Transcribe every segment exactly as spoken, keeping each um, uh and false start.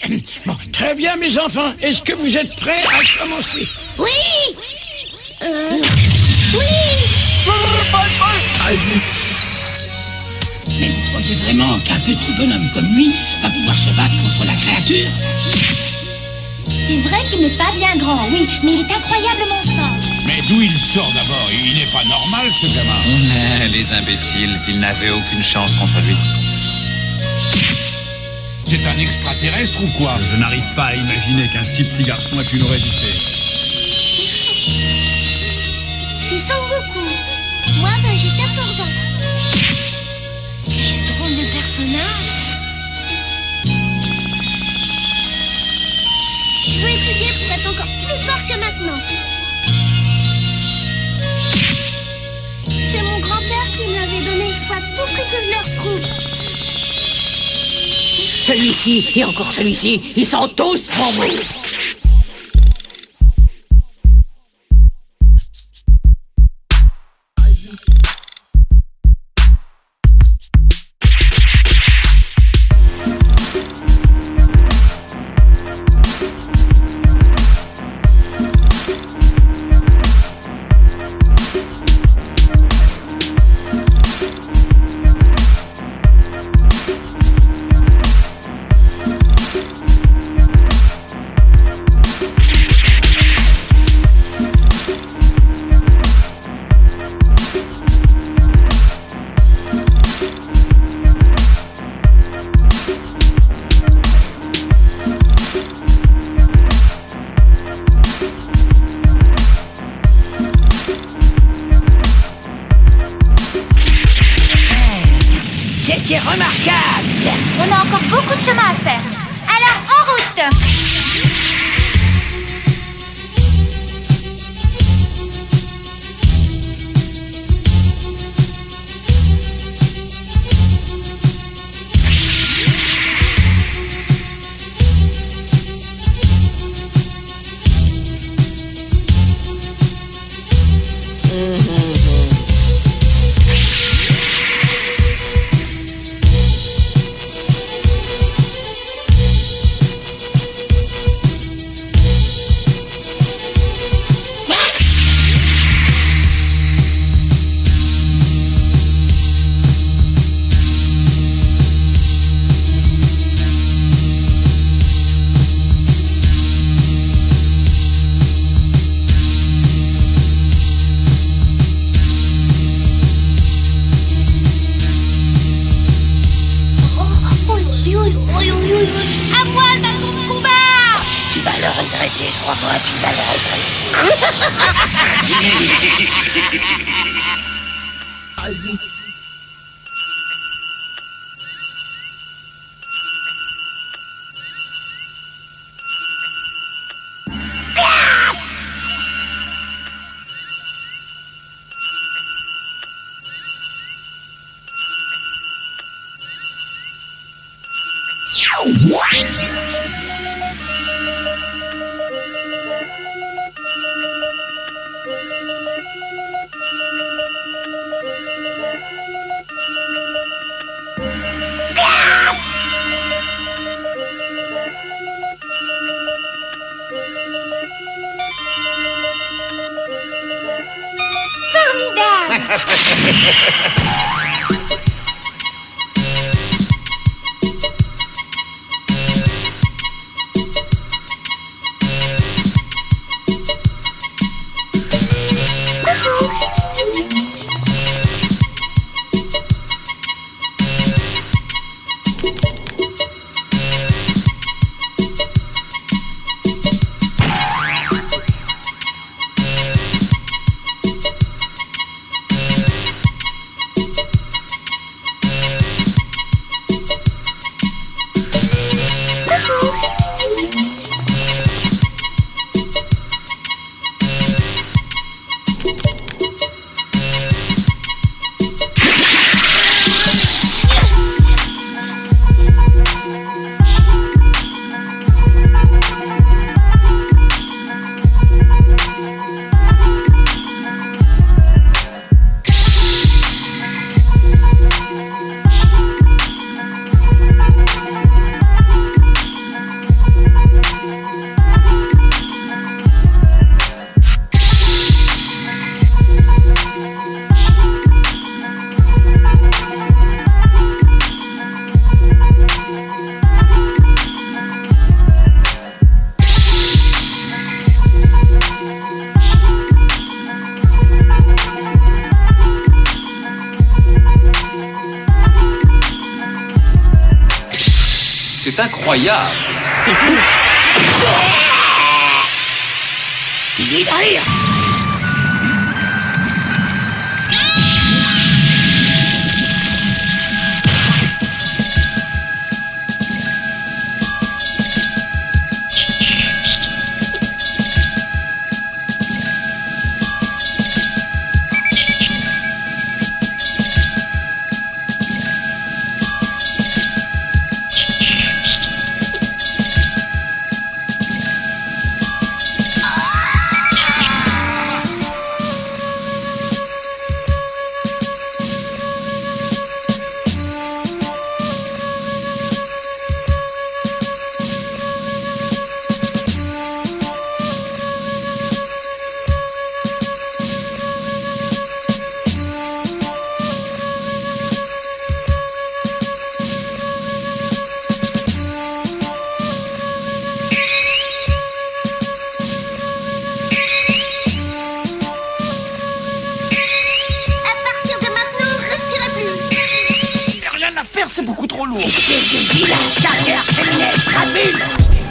Bon, très bien, mes enfants. Est-ce que vous êtes prêts à commencer? Oui. Euh... Oui. Vas-y. Mais vous croyez vraiment qu'un petit bonhomme comme lui va pouvoir se battre contre la créature? C'est vrai qu'il n'est pas bien grand, oui, mais il est incroyablement fort. Mais d'où il sort d'abord? Il n'est pas normal, ce gamin. Ah, les imbéciles, ils n'avaient aucune chance contre lui. C'est un extraterrestre ou quoi? Je n'arrive pas à imaginer qu'un si petit garçon ait pu nous résister. Ils sont beaucoup. Moi, ben, j'ai quatorze ans. Quel drôle de personnage. Je veux étudier pour être encore plus fort que maintenant. C'est mon grand-père qui me l'avait donné. Il faut à tout prix que je le retrouve. Celui-ci et encore celui-ci, ils sont tous pour vous. C'était remarquable. On a encore beaucoup de chemin à faire. Alors, en route. À moi le bâton de combat. Tu vas le regretter, crois-moi, tu vas le regretter. Vas-y. incroyable. C'est fou. Fini de rire. C'est beaucoup trop lourd. C'est vilain, carrière, criminel, crabule.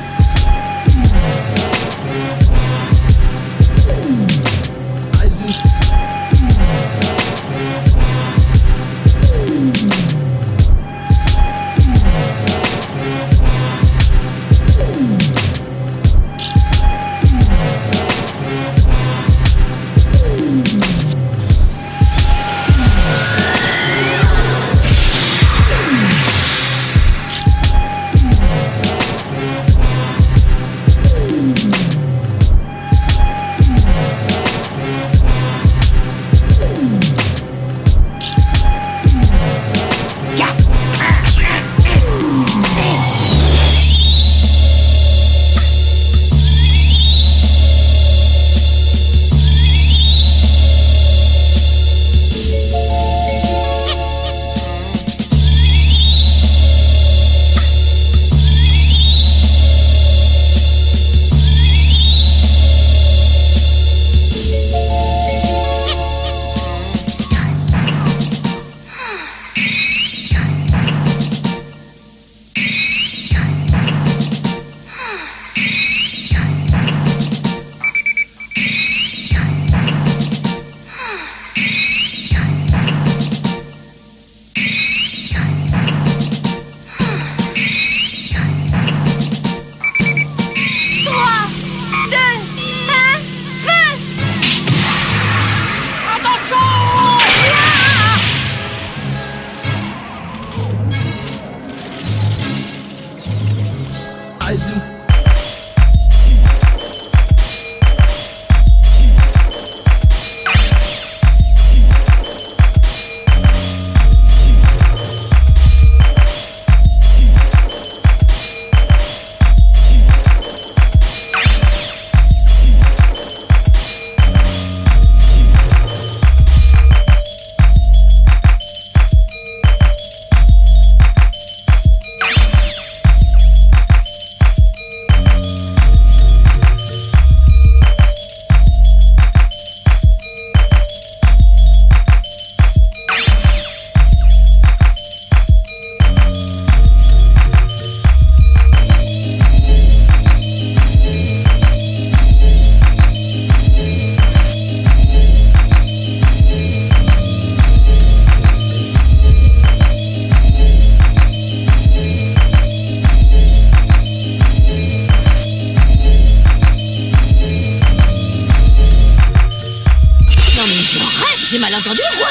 J'ai mal entendu ou quoi?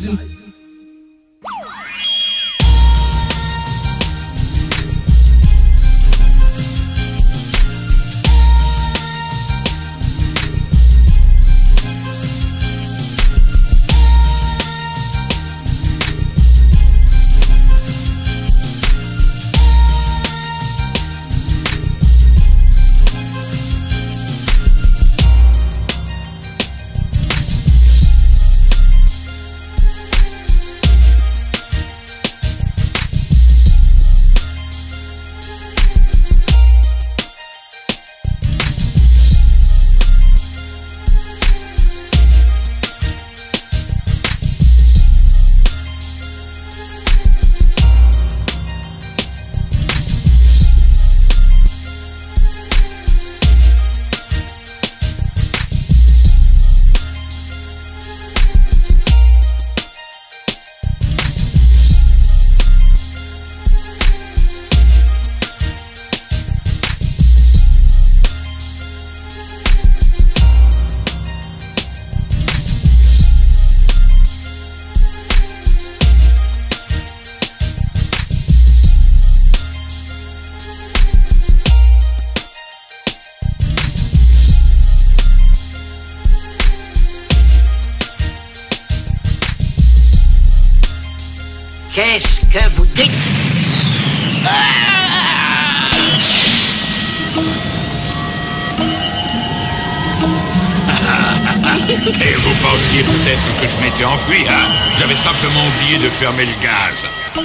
Eisen. Qu'est-ce que vous dites? Et vous pensiez peut-être que je m'étais enfui, hein? J'avais simplement oublié de fermer le gaz.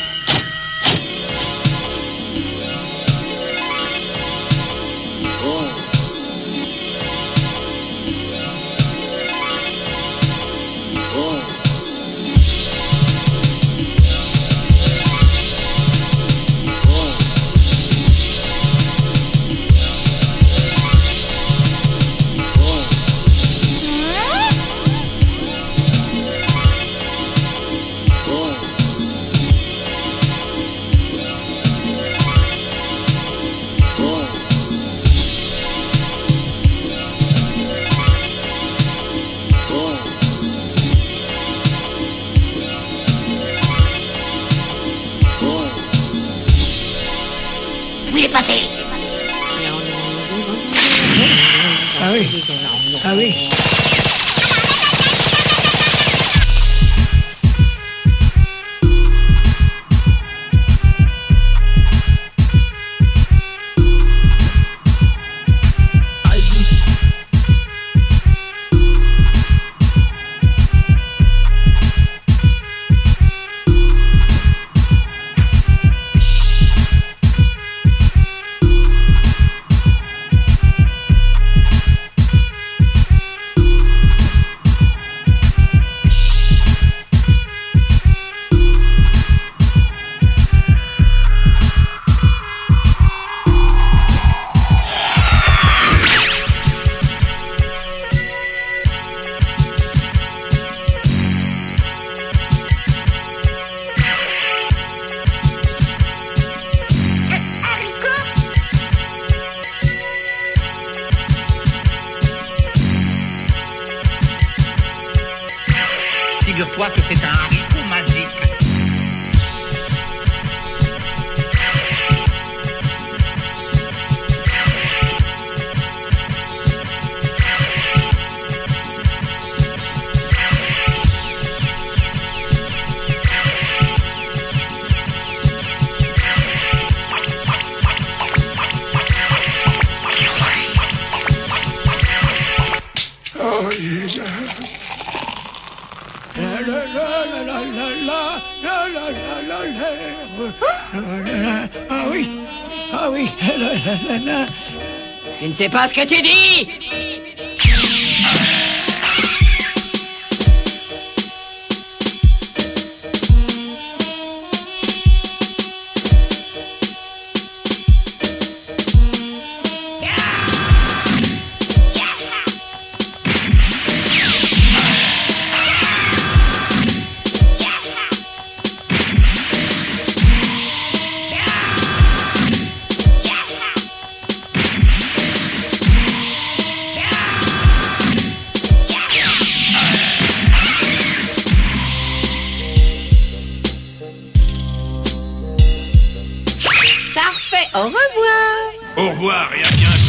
Où il est passé? Ah oui. Ah oui. Figure-toi que c'est un haricot magique. Ah oui. Ah oui. Je ne sais pas ce que tu dis. Au revoir. Au revoir et à bientôt.